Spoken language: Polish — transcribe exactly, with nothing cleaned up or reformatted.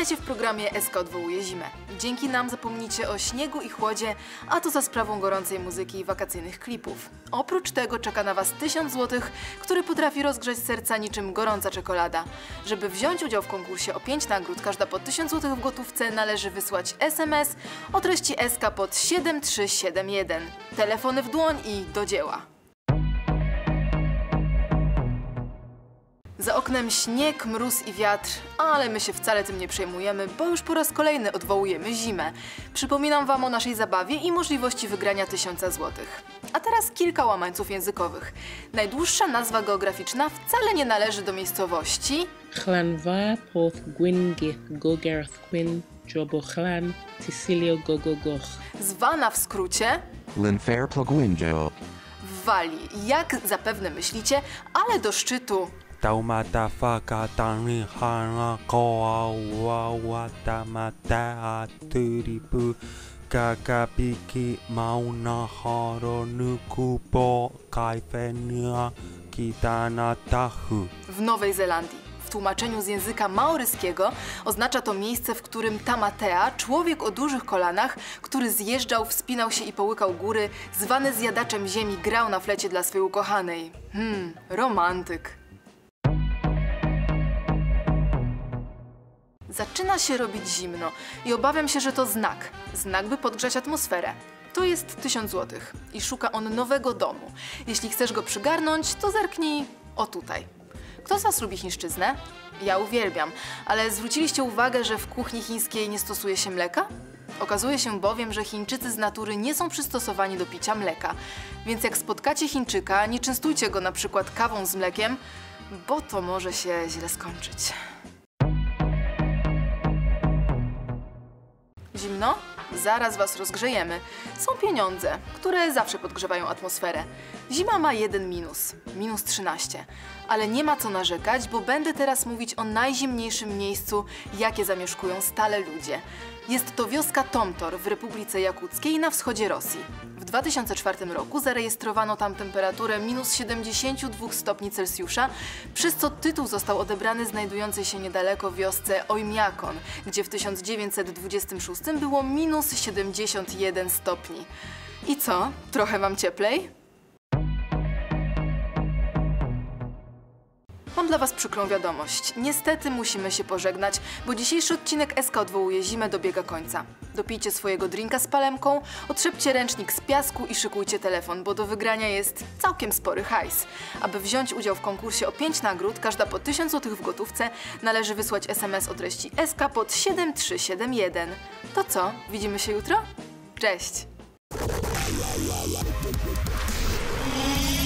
Witajcie w programie S K odwołuje zimę. Dzięki nam zapomnicie o śniegu i chłodzie, a to za sprawą gorącej muzyki i wakacyjnych klipów. Oprócz tego czeka na Was tysiąc złotych, który potrafi rozgrzać serca niczym gorąca czekolada. Żeby wziąć udział w konkursie o pięć nagród, każda po tysiąc złotych w gotówce, należy wysłać S M S o treści S K pod siedem trzy siedem jeden. Telefony w dłoń i do dzieła. Za oknem śnieg, mróz i wiatr, ale my się wcale tym nie przejmujemy, bo już po raz kolejny odwołujemy zimę. Przypominam Wam o naszej zabawie i możliwości wygrania tysiąca złotych. A teraz kilka łamańców językowych. Najdłuższa nazwa geograficzna wcale nie należy do miejscowości Llanfa Porth Gwyngyth Gogerth Gwyn Jobochlan Tysilio Gogogoch. Zwana w skrócie Llanfair Plogwynjo. w Walii. Jak zapewne myślicie, ale do szczytu Taumata faka tani hana koa wawata mata aturipu kakapiki mauna haronu kupo kaifenia kitana tahu. w Nowej Zelandii. W tłumaczeniu z języka maoryskiego oznacza to miejsce, w którym Tamatea, człowiek o dużych kolanach, który zjeżdżał, wspinał się i połykał góry, zwany zjadaczem ziemi, grał na flecie dla swej ukochanej. Hmm, romantyk. Zaczyna się robić zimno i obawiam się, że to znak. Znak, by podgrzać atmosferę. To jest tysiąc złotych i szuka on nowego domu. Jeśli chcesz go przygarnąć, to zerknij o tutaj. Kto z Was lubi chińszczyznę? Ja uwielbiam, ale zwróciliście uwagę, że w kuchni chińskiej nie stosuje się mleka? Okazuje się bowiem, że Chińczycy z natury nie są przystosowani do picia mleka. Więc jak spotkacie Chińczyka, nie częstujcie go na przykład kawą z mlekiem, bo to może się źle skończyć. Zimno? Zaraz Was rozgrzejemy. Są pieniądze, które zawsze podgrzewają atmosferę. Zima ma jeden minus, minus trzynaście. Ale nie ma co narzekać, bo będę teraz mówić o najzimniejszym miejscu, jakie zamieszkują stale ludzie. Jest to wioska Tomtor w Republice Jakuckiej na wschodzie Rosji. W dwa tysiące czwartym roku zarejestrowano tam temperaturę minus siedemdziesiąt dwa stopni Celsjusza, przez co tytuł został odebrany znajdującej się niedaleko wiosce Oymyakon, gdzie w tysiąc dziewięćset dwudziestym szóstym było minus siedemdziesiąt jeden stopni. I co? Trochę Wam cieplej? Mam dla Was przykrą wiadomość. Niestety musimy się pożegnać, bo dzisiejszy odcinek S K odwołuje zimę dobiega końca. Dopijcie swojego drinka z palemką, otrzepcie ręcznik z piasku i szykujcie telefon, bo do wygrania jest całkiem spory hajs. Aby wziąć udział w konkursie o pięć nagród, każda po tysiąc złotych w gotówce, należy wysłać S M S o treści S K pod siedem trzy siedem jeden. To co? Widzimy się jutro? Cześć!